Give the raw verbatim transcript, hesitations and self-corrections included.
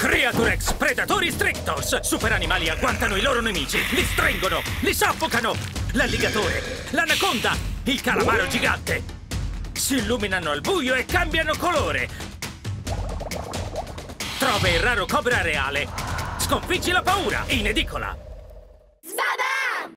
Creaturex Predatori Strictos! Super animali agguantano i loro nemici, li stringono, li soffocano! L'alligatore, l'anaconda, il calamaro gigante! Si illuminano al buio e cambiano colore! Trova il raro cobra reale! Sconfiggi la paura in edicola!